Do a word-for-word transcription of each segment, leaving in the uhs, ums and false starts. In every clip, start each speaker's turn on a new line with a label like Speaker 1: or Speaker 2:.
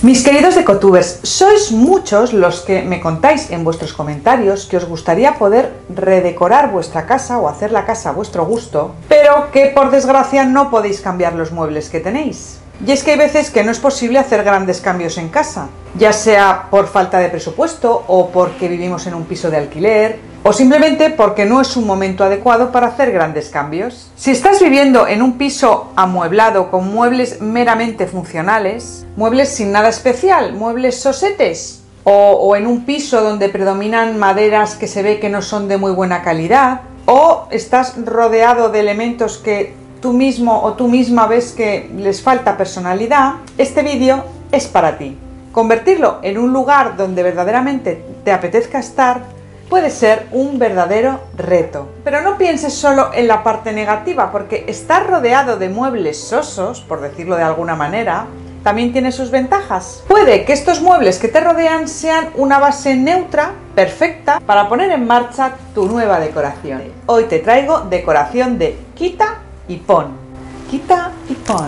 Speaker 1: Mis queridos decotubers, sois muchos los que me contáis en vuestros comentarios que os gustaría poder redecorar vuestra casa o hacer la casa a vuestro gusto, pero que por desgracia no podéis cambiar los muebles que tenéis. Y es que hay veces que no es posible hacer grandes cambios en casa, ya sea por falta de presupuesto o porque vivimos en un piso de alquiler, o simplemente porque no es un momento adecuado para hacer grandes cambios. Si estás viviendo en un piso amueblado con muebles meramente funcionales, muebles sin nada especial, muebles sosetes, o, o en un piso donde predominan maderas que se ve que no son de muy buena calidad, o estás rodeado de elementos que tú mismo o tú misma ves que les falta personalidad, este vídeo es para ti. Convertirlo en un lugar donde verdaderamente te apetezca estar puede ser un verdadero reto. Pero no pienses solo en la parte negativa, porque estar rodeado de muebles sosos, por decirlo de alguna manera, también tiene sus ventajas. Puede que estos muebles que te rodean sean una base neutra, perfecta, para poner en marcha tu nueva decoración. Hoy te traigo decoración de quita y pon. Quita y pon.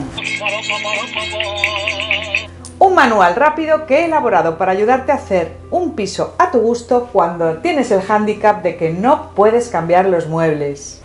Speaker 1: Un manual rápido que he elaborado para ayudarte a hacer un piso a tu gusto cuando tienes el hándicap de que no puedes cambiar los muebles.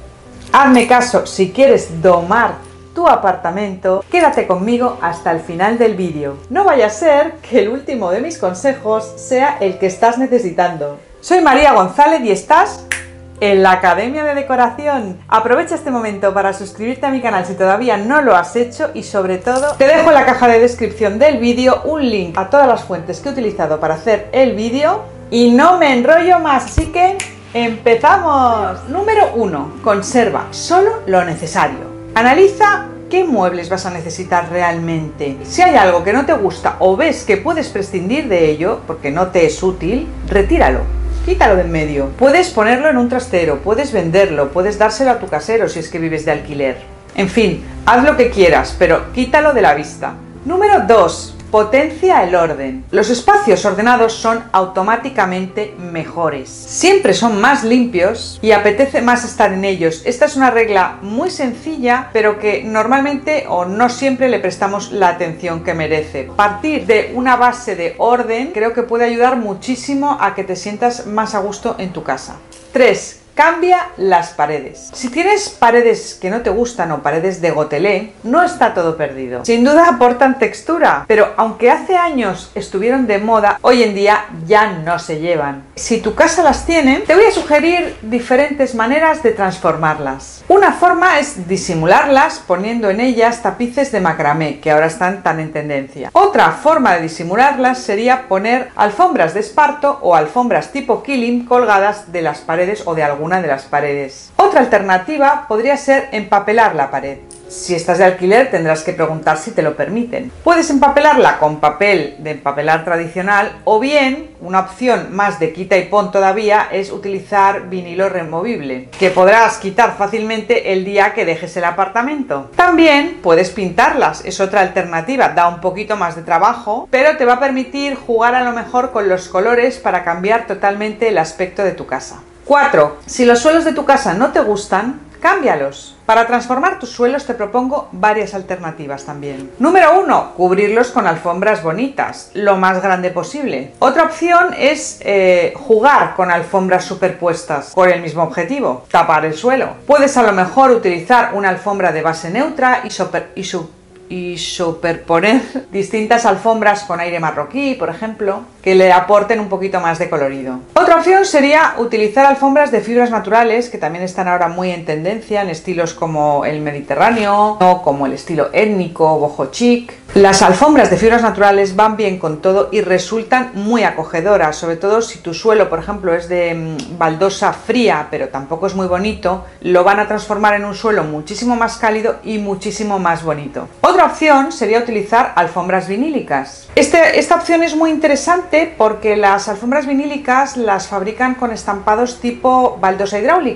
Speaker 1: Hazme caso, si quieres domar tu apartamento, quédate conmigo hasta el final del vídeo. No vaya a ser que el último de mis consejos sea el que estás necesitando. Soy María González y estás en la Academia de Decoración. Aprovecha este momento para suscribirte a mi canal si todavía no lo has hecho y sobre todo te dejo en la caja de descripción del vídeo un link a todas las fuentes que he utilizado para hacer el vídeo y no me enrollo más, así que ¡empezamos! Número uno. Conserva solo lo necesario. Analiza qué muebles vas a necesitar realmente. Si hay algo que no te gusta o ves que puedes prescindir de ello porque no te es útil, retíralo. Quítalo de en medio. Puedes ponerlo en un trastero, puedes venderlo, puedes dárselo a tu casero si es que vives de alquiler. En fin, haz lo que quieras, pero quítalo de la vista. Número dos. Potencia el orden. Los espacios ordenados son automáticamente mejores. Siempre son más limpios y apetece más estar en ellos. Esta es una regla muy sencilla, pero que normalmente o no siempre le prestamos la atención que merece. Partir de una base de orden creo que puede ayudar muchísimo a que te sientas más a gusto en tu casa. tres. Cambia las paredes. Si tienes paredes que no te gustan o paredes de gotelé, no está todo perdido. Sin duda aportan textura, pero aunque hace años estuvieron de moda, hoy en día ya no se llevan. Si tu casa las tiene, te voy a sugerir diferentes maneras de transformarlas. Una forma es disimularlas poniendo en ellas tapices de macramé, que ahora están tan en tendencia. Otra forma de disimularlas sería poner alfombras de esparto o alfombras tipo Killing colgadas de las paredes o de algún una de las paredes. Otra alternativa podría ser empapelar la pared. Si estás de alquiler tendrás que preguntar si te lo permiten. Puedes empapelarla con papel de empapelar tradicional o bien, una opción más de quita y pon todavía, es utilizar vinilo removible, que podrás quitar fácilmente el día que dejes el apartamento. También puedes pintarlas, es otra alternativa, da un poquito más de trabajo, pero te va a permitir jugar a lo mejor con los colores para cambiar totalmente el aspecto de tu casa. cuatro. Si los suelos de tu casa no te gustan, cámbialos. Para transformar tus suelos te propongo varias alternativas también. Número uno. Cubrirlos con alfombras bonitas, lo más grande posible. Otra opción es eh, jugar con alfombras superpuestas con el mismo objetivo, tapar el suelo. Puedes a lo mejor utilizar una alfombra de base neutra y, super, y su y superponer distintas alfombras con aire marroquí, por ejemplo, que le aporten un poquito más de colorido. Otra opción sería utilizar alfombras de fibras naturales, que también están ahora muy en tendencia, en estilos como el mediterráneo, o como el estilo étnico, boho chic. Las alfombras de fibras naturales van bien con todo y resultan muy acogedoras, sobre todo si tu suelo, por ejemplo, es de mmm, baldosa fría, pero tampoco es muy bonito, lo van a transformar en un suelo muchísimo más cálido y muchísimo más bonito. Otra opción sería utilizar alfombras vinílicas. Este, esta opción es muy interesante porque las alfombras vinílicas las fabrican con estampados tipo baldosa hidráulica,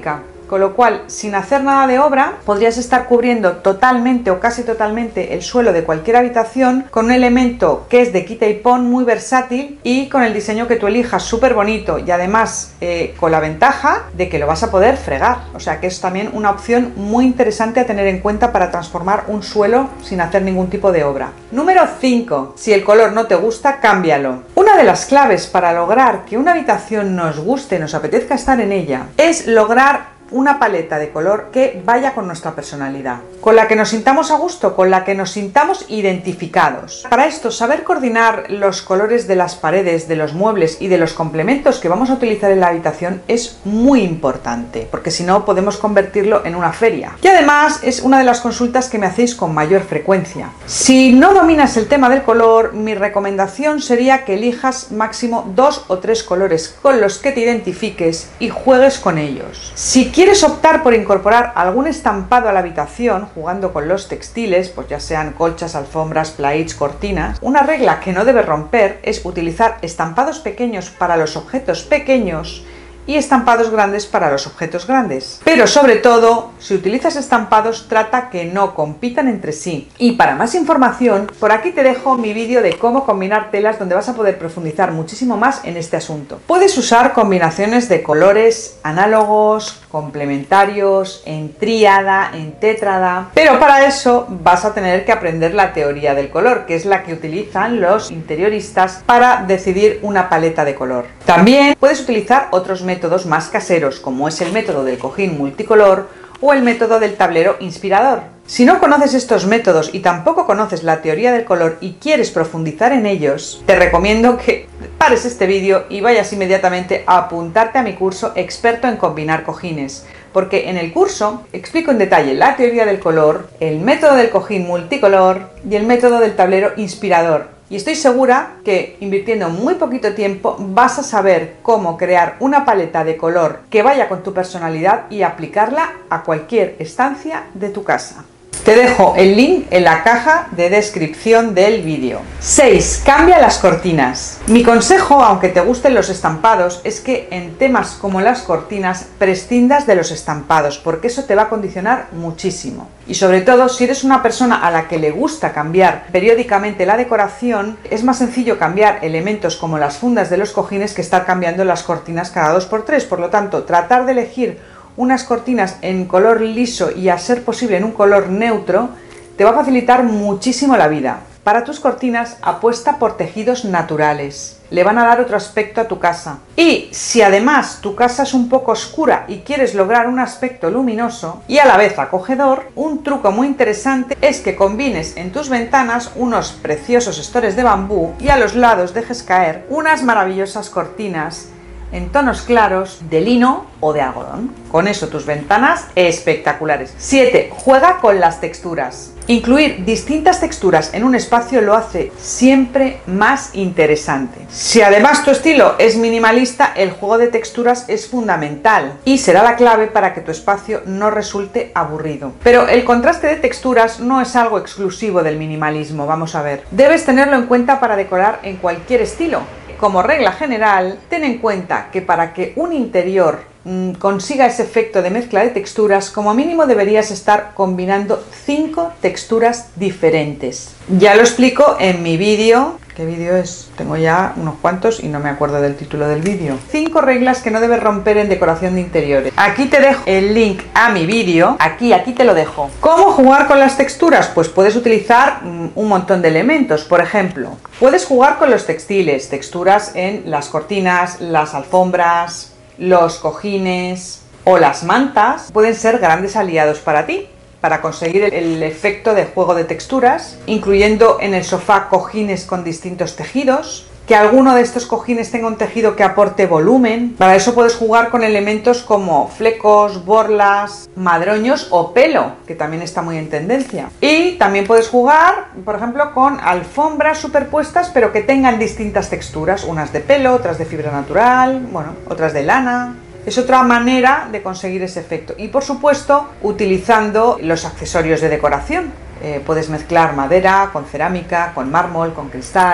Speaker 1: con lo cual, sin hacer nada de obra, podrías estar cubriendo totalmente o casi totalmente el suelo de cualquier habitación con un elemento que es de quita y pon, muy versátil, y con el diseño que tú elijas, súper bonito, y además eh, con la ventaja de que lo vas a poder fregar, o sea que es también una opción muy interesante a tener en cuenta para transformar un suelo sin hacer ningún tipo de obra. Número cinco. Si el color no te gusta, cámbialo. Una de las claves para lograr que una habitación nos guste, nos apetezca estar en ella, es lograr una paleta de color que vaya con nuestra personalidad, con la que nos sintamos a gusto, con la que nos sintamos identificados. Para esto, saber coordinar los colores de las paredes, de los muebles y de los complementos que vamos a utilizar en la habitación es muy importante, porque si no podemos convertirlo en una feria. Y además es una de las consultas que me hacéis con mayor frecuencia. Si no dominas el tema del color, mi recomendación sería que elijas máximo dos o tres colores con los que te identifiques y juegues con ellos. Si quieres optar por incorporar algún estampado a la habitación jugando con los textiles, pues ya sean colchas, alfombras, plaits, cortinas, una regla que no debes romper es utilizar estampados pequeños para los objetos pequeños y estampados grandes para los objetos grandes. Pero sobre todo, si utilizas estampados, trata que no compitan entre sí. Y para más información, por aquí te dejo mi vídeo de cómo combinar telas, donde vas a poder profundizar muchísimo más en este asunto. Puedes usar combinaciones de colores análogos, complementarios, en tríada, en tétrada, pero para eso vas a tener que aprender la teoría del color, que es la que utilizan los interioristas para decidir una paleta de color. También puedes utilizar otros métodos más caseros, como es el método del cojín multicolor o el método del tablero inspirador. Si no conoces estos métodos y tampoco conoces la teoría del color y quieres profundizar en ellos, te recomiendo que pares este vídeo y vayas inmediatamente a apuntarte a mi curso experto en combinar cojines, porque en el curso explico en detalle la teoría del color, el método del cojín multicolor y el método del tablero inspirador. Y estoy segura que invirtiendo muy poquito tiempo vas a saber cómo crear una paleta de color que vaya con tu personalidad y aplicarla a cualquier estancia de tu casa. Te dejo el link en la caja de descripción del vídeo. seis. Cambia las cortinas. Mi consejo, aunque te gusten los estampados, es que en temas como las cortinas prescindas de los estampados, porque eso te va a condicionar muchísimo. Y sobre todo, si eres una persona a la que le gusta cambiar periódicamente la decoración, es más sencillo cambiar elementos como las fundas de los cojines que estar cambiando las cortinas cada dos por tres. Por lo tanto, tratar de elegir unas cortinas en color liso y a ser posible en un color neutro te va a facilitar muchísimo la vida. Para tus cortinas, apuesta por tejidos naturales, le van a dar otro aspecto a tu casa. Y si además tu casa es un poco oscura y quieres lograr un aspecto luminoso y a la vez acogedor, un truco muy interesante es que combines en tus ventanas unos preciosos estores de bambú y a los lados dejes caer unas maravillosas cortinas en tonos claros de lino o de algodón. Con eso tus ventanas espectaculares. siete. Juega con las texturas. Incluir distintas texturas en un espacio lo hace siempre más interesante. Si además tu estilo es minimalista, el juego de texturas es fundamental y será la clave para que tu espacio no resulte aburrido. Pero el contraste de texturas no es algo exclusivo del minimalismo, vamos a ver. Debes tenerlo en cuenta para decorar en cualquier estilo. Como regla general, ten en cuenta que para que un interior mmm, consiga ese efecto de mezcla de texturas, como mínimo deberías estar combinando cinco texturas diferentes. Ya lo explico en mi vídeo. ¿Qué vídeo es? Tengo ya unos cuantos y no me acuerdo del título del vídeo. Cinco reglas que no debes romper en decoración de interiores. Aquí te dejo el link a mi vídeo. Aquí, aquí te lo dejo. ¿Cómo jugar con las texturas? Pues puedes utilizar mm, un montón de elementos. Por ejemplo, puedes jugar con los textiles, texturas en las cortinas, las alfombras, los cojines o las mantas. Pueden ser grandes aliados para ti, para conseguir el efecto de juego de texturas, incluyendo en el sofá cojines con distintos tejidos, que alguno de estos cojines tenga un tejido que aporte volumen. Para eso puedes jugar con elementos como flecos, borlas, madroños o pelo, que también está muy en tendencia. Y también puedes jugar, por ejemplo, con alfombras superpuestas, pero que tengan distintas texturas, unas de pelo, otras de fibra natural, bueno, otras de lana. Es otra manera de conseguir ese efecto. Y por supuesto, utilizando los accesorios de decoración. Eh, puedes mezclar madera con cerámica, con mármol, con cristal.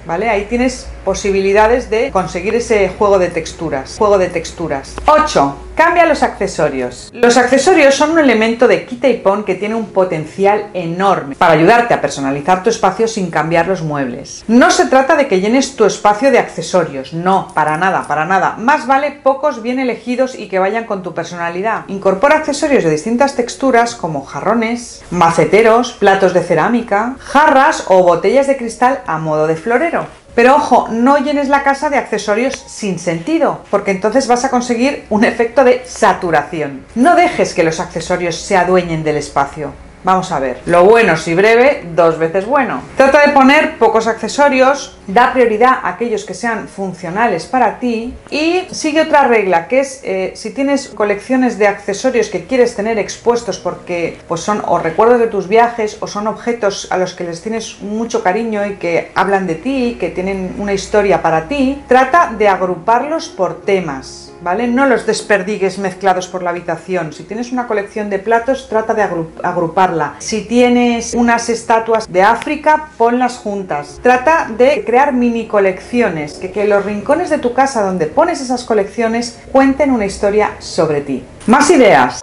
Speaker 1: ¿vale? Ahí tienes posibilidades de conseguir ese juego de texturas. Juego de texturas. ocho. Cambia los accesorios. Los accesorios son un elemento de quita y pon que tiene un potencial enorme para ayudarte a personalizar tu espacio sin cambiar los muebles. No se trata de que llenes tu espacio de accesorios, no, para nada, para nada. Más vale pocos bien elegidos y que vayan con tu personalidad. Incorpora accesorios de distintas texturas como jarrones, maceteros, platos de cerámica, jarras o botellas de cristal a modo de florero. Pero ojo, no llenes la casa de accesorios sin sentido, porque entonces vas a conseguir un efecto de saturación. No dejes que los accesorios se adueñen del espacio. Vamos a ver, lo bueno si breve, dos veces bueno. Trata de poner pocos accesorios, da prioridad a aquellos que sean funcionales para ti y sigue otra regla, que es eh, si tienes colecciones de accesorios que quieres tener expuestos porque pues son o recuerdos de tus viajes o son objetos a los que les tienes mucho cariño y que hablan de ti, que tienen una historia para ti, trata de agruparlos por temas. ¿Vale? No los desperdigues mezclados por la habitación. Si tienes una colección de platos, trata de agruparla. Si tienes unas estatuas de África, ponlas juntas. Trata de crear mini colecciones, que, que los rincones de tu casa donde pones esas colecciones cuenten una historia sobre ti. Más ideas.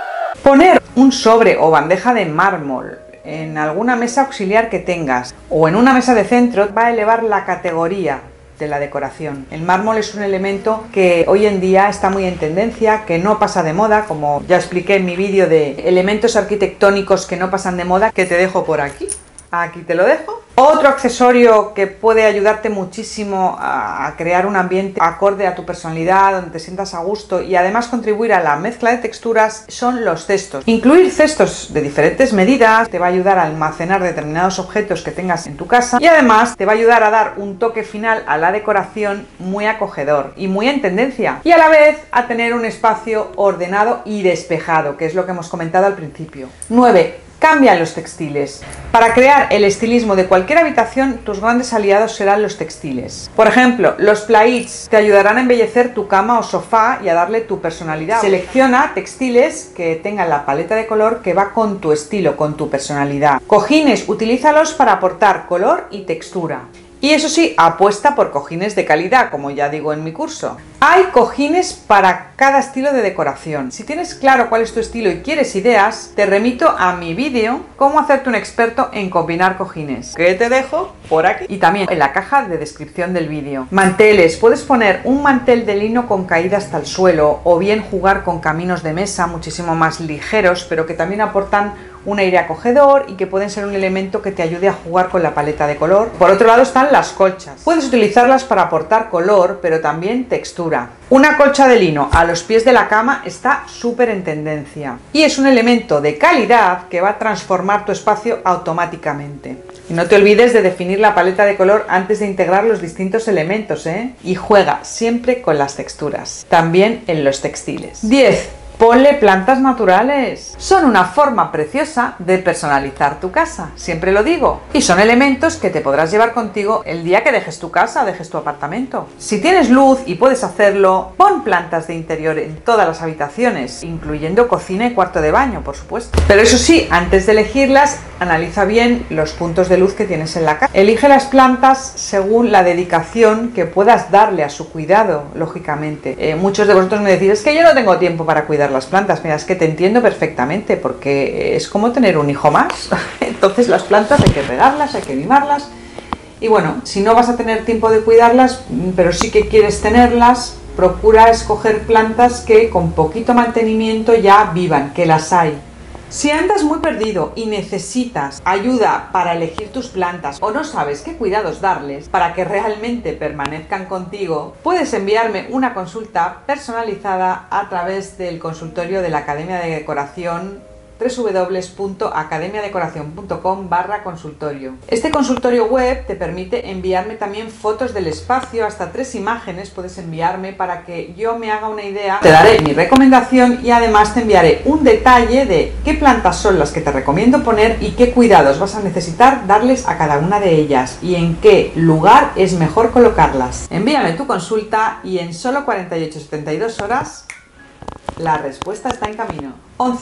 Speaker 1: Poner un sobre o bandeja de mármol en alguna mesa auxiliar que tengas o en una mesa de centro va a elevar la categoría de la decoración. El mármol es un elemento que hoy en día está muy en tendencia, que no pasa de moda, como ya expliqué en mi vídeo de elementos arquitectónicos que no pasan de moda, que te dejo por aquí. Aquí te lo dejo. Otro accesorio que puede ayudarte muchísimo a crear un ambiente acorde a tu personalidad, donde te sientas a gusto y además contribuir a la mezcla de texturas son los cestos. Incluir cestos de diferentes medidas te va a ayudar a almacenar determinados objetos que tengas en tu casa y además te va a ayudar a dar un toque final a la decoración muy acogedor y muy en tendencia y a la vez a tener un espacio ordenado y despejado, que es lo que hemos comentado al principio. nueve. Cambian los textiles. Para crear el estilismo de cualquier habitación, tus grandes aliados serán los textiles. Por ejemplo, los plaíds te ayudarán a embellecer tu cama o sofá y a darle tu personalidad. Selecciona textiles que tengan la paleta de color que va con tu estilo, con tu personalidad. Cojines, utilízalos para aportar color y textura. Y eso sí, apuesta por cojines de calidad, como ya digo en mi curso. Hay cojines para cada estilo de decoración. Si tienes claro cuál es tu estilo y quieres ideas, te remito a mi vídeo cómo hacerte un experto en combinar cojines, que te dejo por aquí y también en la caja de descripción del vídeo. Manteles. Puedes poner un mantel de lino con caída hasta el suelo o bien jugar con caminos de mesa muchísimo más ligeros, pero que también aportan un aire acogedor y que pueden ser un elemento que te ayude a jugar con la paleta de color. Por otro lado están las colchas. Puedes utilizarlas para aportar color, pero también textura. Una colcha de lino a los pies de la cama está súper en tendencia y es un elemento de calidad que va a transformar tu espacio automáticamente. Y no te olvides de definir la paleta de color antes de integrar los distintos elementos, ¿eh? Y juega siempre con las texturas, también en los textiles. diez. Ponle plantas naturales. Son una forma preciosa de personalizar tu casa, siempre lo digo. Y son elementos que te podrás llevar contigo el día que dejes tu casa, dejes tu apartamento. Si tienes luz y puedes hacerlo, pon plantas de interior en todas las habitaciones, incluyendo cocina y cuarto de baño, por supuesto. Pero eso sí, antes de elegirlas, analiza bien los puntos de luz que tienes en la casa. Elige las plantas según la dedicación que puedas darle a su cuidado, lógicamente. Eh, muchos de vosotros me decís, es que yo no tengo tiempo para cuidar las plantas. Mira, es que te entiendo perfectamente porque es como tener un hijo más. Entonces las plantas hay que regarlas, hay que mimarlas y bueno, si no vas a tener tiempo de cuidarlas, pero sí que quieres tenerlas, procura escoger plantas que con poquito mantenimiento ya vivan, que las hay. Si andas muy perdido y necesitas ayuda para elegir tus plantas o no sabes qué cuidados darles para que realmente permanezcan contigo, puedes enviarme una consulta personalizada a través del consultorio de la Academia de Decoración w w w punto academia decoración punto com barra consultorio. Este consultorio web te permite enviarme también fotos del espacio, hasta tres imágenes puedes enviarme para que yo me haga una idea. Te daré mi recomendación y además te enviaré un detalle de qué plantas son las que te recomiendo poner y qué cuidados vas a necesitar darles a cada una de ellas y en qué lugar es mejor colocarlas. Envíame tu consulta y en solo cuarenta y ocho a setenta y dos horas la respuesta está en camino. once.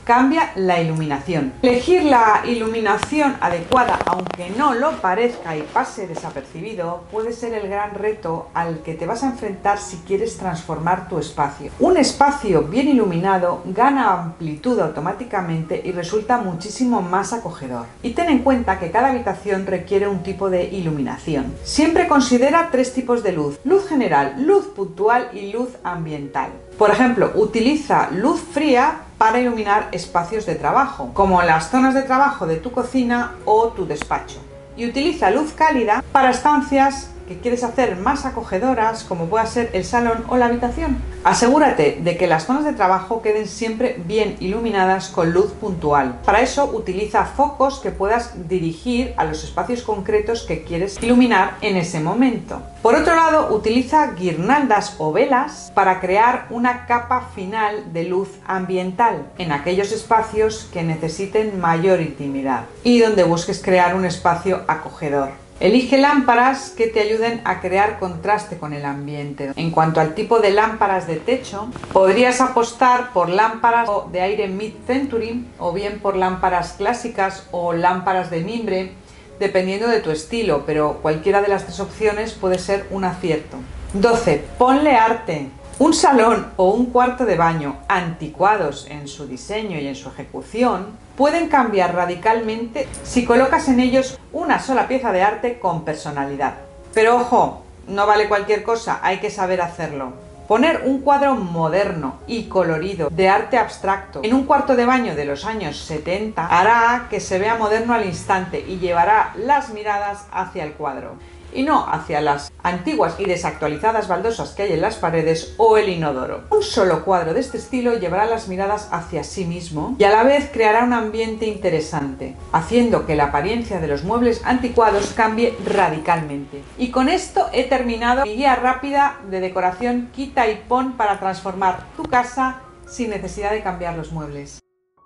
Speaker 1: cambia la iluminación. Elegir la iluminación adecuada, aunque no lo parezca y pase desapercibido, puede ser el gran reto al que te vas a enfrentar si quieres transformar tu espacio. Un espacio bien iluminado gana amplitud automáticamente y resulta muchísimo más acogedor. Y ten en cuenta que cada habitación requiere un tipo de iluminación. Siempre considera tres tipos de luz: luz general, luz puntual y luz ambiental. Por ejemplo, utiliza luz fría para iluminar espacios de trabajo, como las zonas de trabajo de tu cocina o tu despacho. Y utiliza luz cálida para estancias que quieres hacer más acogedoras, como pueda ser el salón o la habitación. Asegúrate de que las zonas de trabajo queden siempre bien iluminadas con luz puntual. Para eso utiliza focos que puedas dirigir a los espacios concretos que quieres iluminar en ese momento. Por otro lado, utiliza guirnaldas o velas para crear una capa final de luz ambiental en aquellos espacios que necesiten mayor intimidad y donde busques crear un espacio acogedor. Elige lámparas que te ayuden a crear contraste con el ambiente. En cuanto al tipo de lámparas de techo, podrías apostar por lámparas de aire mid-century o bien por lámparas clásicas o lámparas de mimbre, dependiendo de tu estilo, pero cualquiera de las tres opciones puede ser un acierto. doce. Ponle arte. Un salón o un cuarto de baño anticuados en su diseño y en su ejecución pueden cambiar radicalmente si colocas en ellos una sola pieza de arte con personalidad. Pero ojo, no vale cualquier cosa, hay que saber hacerlo. Poner un cuadro moderno y colorido de arte abstracto en un cuarto de baño de los años setenta hará que se vea moderno al instante y llevará las miradas hacia el cuadro y no hacia las antiguas y desactualizadas baldosas que hay en las paredes o el inodoro. Un solo cuadro de este estilo llevará las miradas hacia sí mismo y a la vez creará un ambiente interesante, haciendo que la apariencia de los muebles anticuados cambie radicalmente. Y con esto he terminado mi guía rápida de decoración quita y pon para transformar tu casa sin necesidad de cambiar los muebles.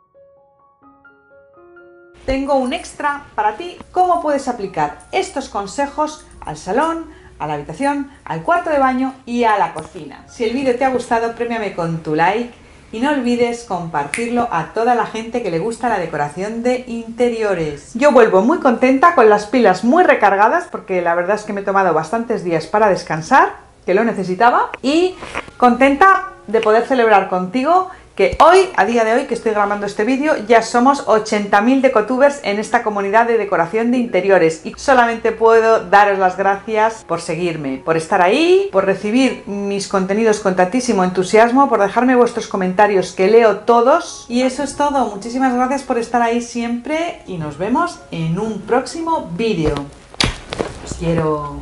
Speaker 1: Tengo un extra para ti, cómo puedes aplicar estos consejos al salón, a la habitación, al cuarto de baño y a la cocina. Si el vídeo te ha gustado, premiame con tu like y no olvides compartirlo a toda la gente que le gusta la decoración de interiores. Yo vuelvo muy contenta, con las pilas muy recargadas, porque la verdad es que me he tomado bastantes días para descansar, que lo necesitaba, y contenta de poder celebrar contigo que hoy, a día de hoy que estoy grabando este vídeo, ya somos ochenta mil decotubers en esta comunidad de decoración de interiores y solamente puedo daros las gracias por seguirme, por estar ahí, por recibir mis contenidos con tantísimo entusiasmo, por dejarme vuestros comentarios que leo todos, y eso es todo. Muchísimas gracias por estar ahí siempre y nos vemos en un próximo vídeo. Os quiero.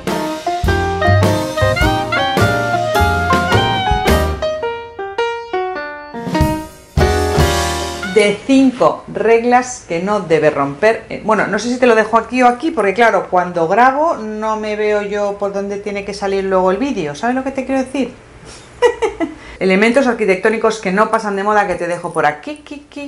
Speaker 1: De cinco reglas que no debes romper. Bueno, no sé si te lo dejo aquí o aquí, porque claro, cuando grabo no me veo yo por dónde tiene que salir luego el vídeo. ¿Sabes lo que te quiero decir? Elementos arquitectónicos que no pasan de moda, que te dejo por aquí.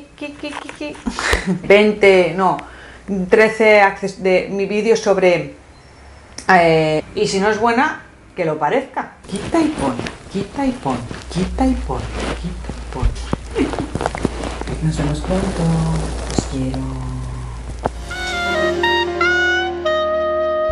Speaker 1: veinte, no, trece de mi vídeo sobre... Eh, y si no es buena, que lo parezca. Quita y pon, quita y pon, quita y pon, quita y pon. Nos vemos pronto. Os quiero.